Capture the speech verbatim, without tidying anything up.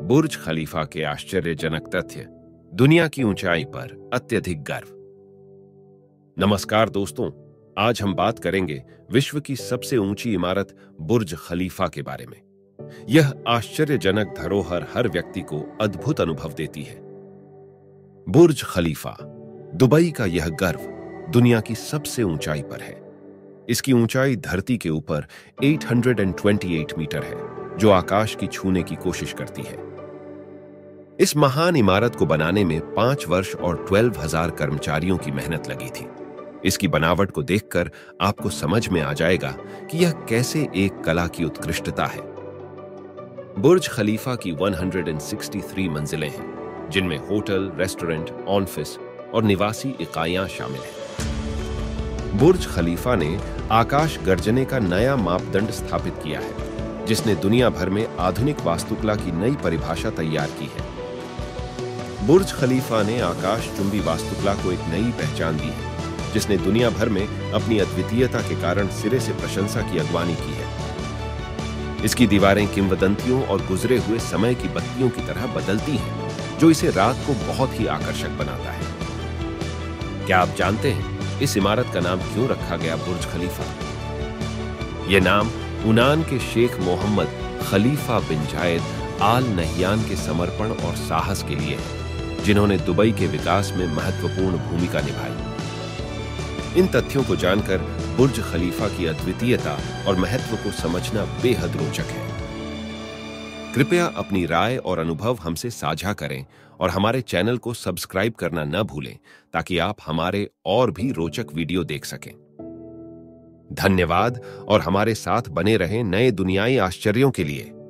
बुर्ज खलीफा के आश्चर्यजनक तथ्य, दुनिया की ऊंचाई पर अत्यधिक गर्व। नमस्कार दोस्तों, आज हम बात करेंगे विश्व की सबसे ऊंची इमारत बुर्ज खलीफा के बारे में। यह आश्चर्यजनक धरोहर हर व्यक्ति को अद्भुत अनुभव देती है। बुर्ज खलीफा, दुबई का यह गर्व, दुनिया की सबसे ऊंचाई पर है। इसकी ऊंचाई धरती के ऊपर आठ सौ अट्ठाईस मीटर है, जो आकाश की छूने की कोशिश करती है। इस महान इमारत को बनाने में पांच वर्ष और बारह हज़ार कर्मचारियों की मेहनत लगी थी। इसकी बनावट को देखकर आपको समझ में आ जाएगा कि यह कैसे एक कला की उत्कृष्टता है। बुर्ज खलीफा की एक सौ तिरसठ मंजिलें हैं, जिनमें होटल, रेस्टोरेंट, ऑफिस और निवासी इकाइयां शामिल हैं। बुर्ज खलीफा ने आकाश गर्जने का नया मापदंड स्थापित किया है, जिसने दुनिया भर में आधुनिक वास्तुकला की नई परिभाषा तैयार की है। बुर्ज खलीफा ने आकाश चुंबी वास्तुकला को एक नई पहचान दी है, जिसने दुनिया भर में अपनी अद्वितीयता के कारण सिरे से प्रशंसा की अगवानी की है। इसकी दीवारें किंवदंतियों और गुजरे हुए समय की बत्तियों की तरह बदलती हैं, जो इसे रात को बहुत ही आकर्षक बनाता है। क्या आप जानते हैं इस इमारत का नाम क्यों रखा गया बुर्ज खलीफा? यह नाम यूनान के शेख मोहम्मद खलीफा बिन जायद आल नहयान के समर्पण और साहस के लिए है, जिन्होंने दुबई के विकास में महत्वपूर्ण भूमिका निभाई। इन तथ्यों को जानकर बुर्ज खलीफा की अद्वितीयता और महत्व को समझना बेहद रोचक है। कृपया अपनी राय और अनुभव हमसे साझा करें और हमारे चैनल को सब्सक्राइब करना न भूलें, ताकि आप हमारे और भी रोचक वीडियो देख सकें। धन्यवाद और हमारे साथ बने रहें नए दुनियाई आश्चर्यों के लिए।